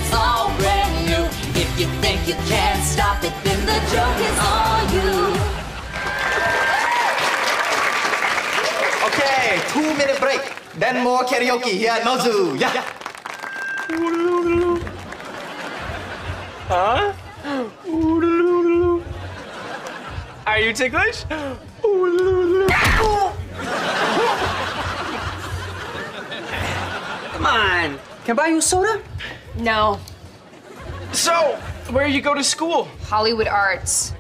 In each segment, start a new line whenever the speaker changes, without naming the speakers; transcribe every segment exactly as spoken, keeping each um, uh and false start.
it's all brand new. If you think you can't stop it, then the joke is on you.
Okay, two minute break. Then more karaoke here at Mozu. Yeah.
Huh? Are you ticklish?
Come on. Can I buy you a soda?
No.
So, where you go to school?
Hollywood Arts.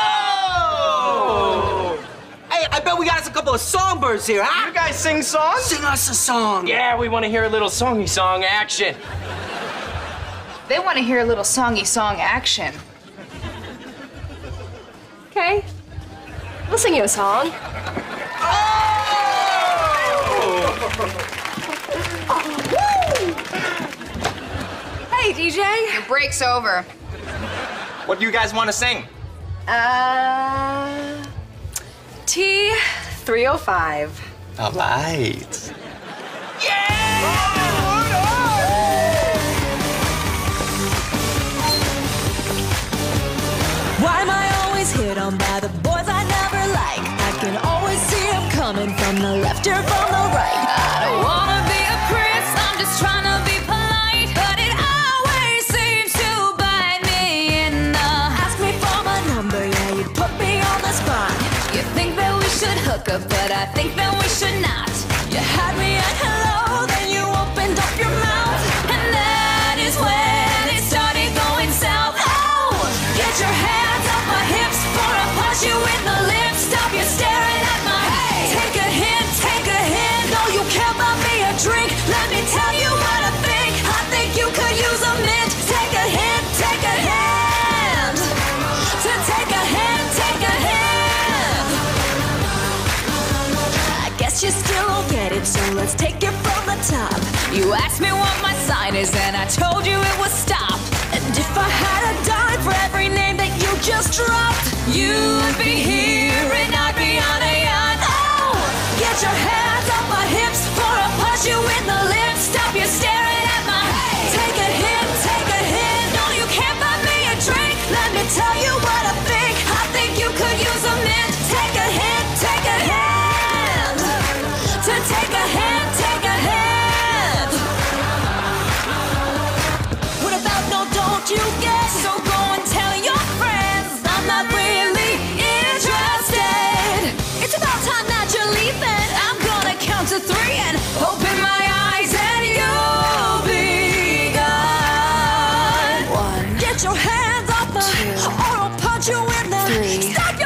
Oh!
Hey, I bet we got us a couple of songbirds here, huh?
You guys sing songs?
Sing us a song.
Yeah, we want to hear a little songy song action.
They want to hear a little songy song action.
Okay. We'll sing you a song. Hey, D J.
Your break's over.
What do you guys want to sing?
Uh, T three oh five.
All right.
Why am I always hit on by the boys I never like? I can always see them coming from the left or from the right. I don't wanna be a prince, I'm just trying to be polite, but it always seems to bite me in the... Ask me for my number, yeah, you put me on the spot. You think that we should hook up, but I think that we should not. You had me at hello, then you opened up your mouth, and that is when it started going south. Oh, get your hands off my hips before I punch you in the lips. Stop you staring at my... Hey! Take a hint, take a hint. No, you can't buy me a drink. Let me tell you what I think. I think you could use a mint. Take a hint, take a hand. To take a hint, take a hint. I guess you still don't get it, so let's take it from the top. You asked me what my sign is, and I told you it was stop. And if I had a dime for every name that you just dropped, you'd be here and I'd be on a yacht. Oh, get your hands off my hips before I punch you in the lips. Stop you staring at my... Take a hint, take a hint. No, you can't buy me a drink. Let me tell you what I think. I think you could use a mint. Take a hint, take a hand. To take a hint, take a hand. What about no, don't you get? So go and tell your friends I'm not really interested. It's about time that you're leaving. I'm gonna count to three and open my eyes and you'll be gone. One. Get your hands off my... Two. Or I'll punch you in the... Three. Stop